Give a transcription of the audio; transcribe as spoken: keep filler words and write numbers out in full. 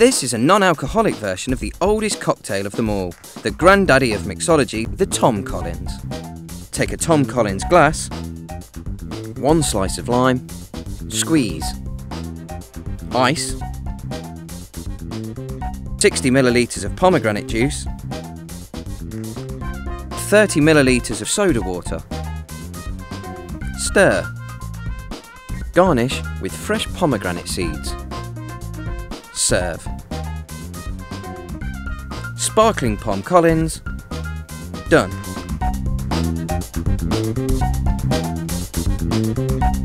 This is a non-alcoholic version of the oldest cocktail of them all, the granddaddy of mixology, the Tom Collins. Take a Tom Collins glass, one slice of lime, squeeze, ice, sixty millilitres of pomegranate juice, thirty millilitres of soda water. Stir. Garnish with fresh pomegranate seeds. Serve. Sparkling Pom Collins. Done.